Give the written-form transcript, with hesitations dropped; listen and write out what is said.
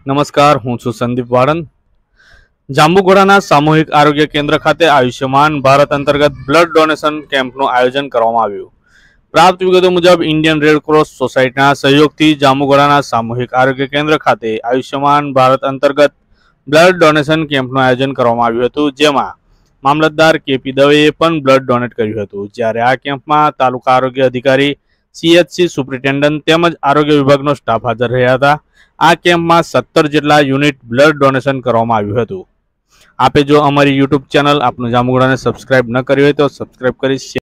નમસ્કાર, હું છું સંદીપ વાળંદ। જાંબુઘોડાના સામૂહિક આરોગ્ય કેન્દ્ર ખાતે આયુષ્યમાન ભારત અંતર્ગત બ્લડ ડોનેશન કેમ્પનું આયોજન કરવામાં આવ્યું। પ્રાપ્ત વિગતો મુજબ ઇન્ડિયન રેડ ક્રોસ સોસાયટીના સહયોગથી જાંબુઘોડાના સામૂહિક આરોગ્ય કેન્દ્ર ખાતે આયુષ્યમાન ભારત અંતર્ગત બ્લડ ડોનેશન કેમ્પનું આયોજન કરવામાં આવ્યું હતું, જેમાં મામલતદાર કેપી દવેએ પણ બ્લડ ડોનેટ કર્યું હતું। જ્યારે આ કેમ્પમાં તાલુકા આરોગ્ય અધિકારી, સીએચસી સુપ્રિન્ટેન્ડન્ટ તેમજ આરોગ્ય વિભાગનો સ્ટાફ હાજર રહ્યા હતા। આ કેમ્પમાં 17 જેટલા યુનિટ બ્લડ ડોનેશન કરવામાં આવ્યું હતું। આપે જો અમારી યુટ્યુબ ચેનલ આપનું જાંબુઘોડાને સબસ્ક્રાઇબ ન કરી હોય તો સબસ્ક્રાઇબ કરી